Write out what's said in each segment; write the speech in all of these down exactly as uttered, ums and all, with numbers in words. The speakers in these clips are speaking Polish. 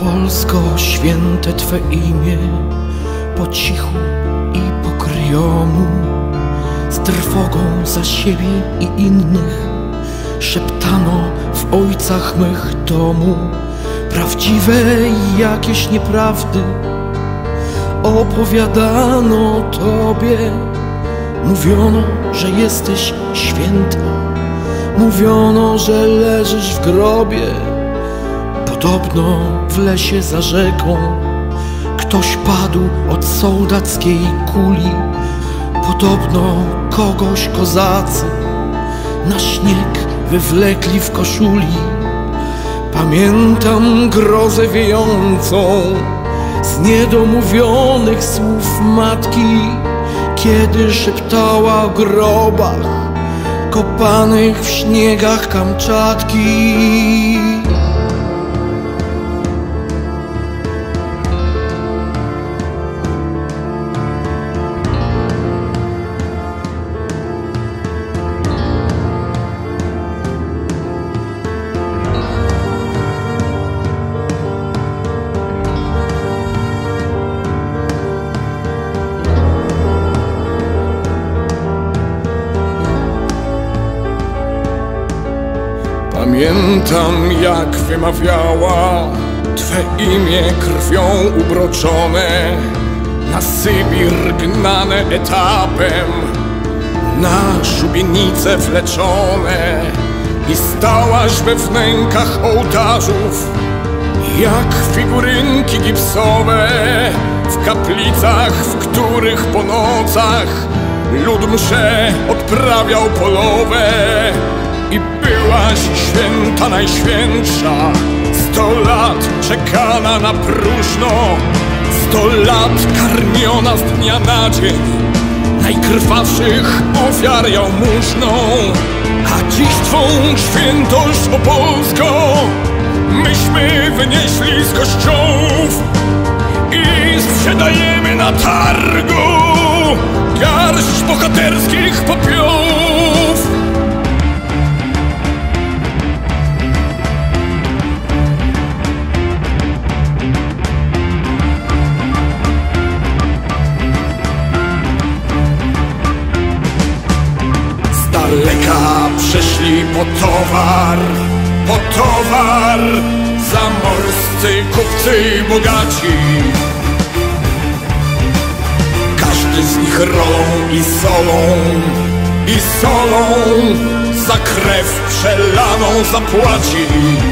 Polsko, święte Twe imię, po cichu i po kryjomu, z trwogą za siebie i innych szeptano w ojcach mych domu prawdziwe i jakieś nieprawdy opowiadano Tobie. Mówiono, że jesteś święta, mówiono, że leżysz w grobie. Podobno w lesie za rzeką ktoś padł od sołdackiej kuli. Podobno kogoś kozacy na śnieg wywlekli w koszuli. Pamiętam grozę wiejącą z niedomówionych słów matki, kiedy szeptała o grobach kopanych w śniegach Kamczatki. Pamiętam, jak wymawiała Twe imię krwią ubroczone, na Sybir gnane etapem, na szubienice wleczone, i stałaś we wnękach ołtarzów jak figurynki gipsowe w kaplicach, w których po nocach lud msze odprawiał polowe. I byłaś święta najświętsza, sto lat czekana na próżno, sto lat karmiona z dnia na dzień najkrwawszych ofiar jałmużną. A dziś Twą świętość, o Polsko, myśmy wynieśli z kościołów i sprzedajemy na targu garść bohaterskich popiołów. Daleka przyszli po towar, po towar, zamorscy kupcy i bogaci. Każdy z nich rolą i solą, i solą za krew przelaną zapłaci.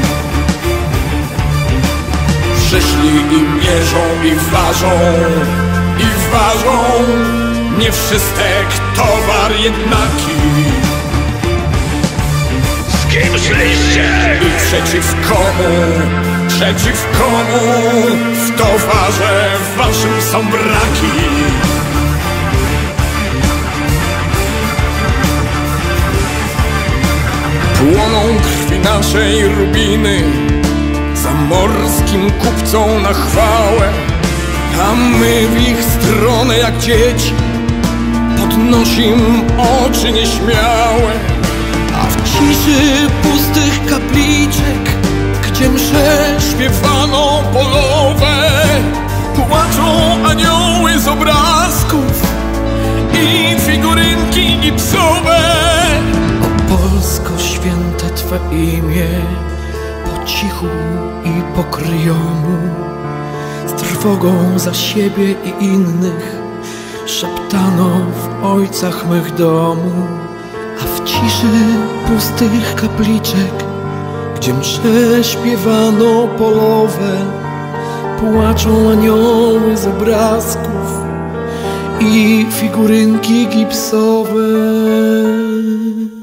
Przyszli i mierzą i ważą, i ważą, nie wszystek towar jednaki. Z kim szliście? I przeciw komu, przeciw komu w towarze waszym są braki? Płoną krwi naszej rubiny zamorskim kupcom na chwałę, a my w ich stronę jak dzieci podnosim oczy nieśmiałe. A w ciszy pustych kapliczek, gdzie msze śpiewano polowe, płaczą anioły z obrazków i figurynki gipsowe. O Polsko, święte Twe imię, po cichu i po kryjomu, z trwogą za siebie i innych szeptano w ojcach mych domu. A w ciszy pustych kapliczek, gdzie msze śpiewano polowe, płaczą anioły z obrazków i figurynki gipsowe.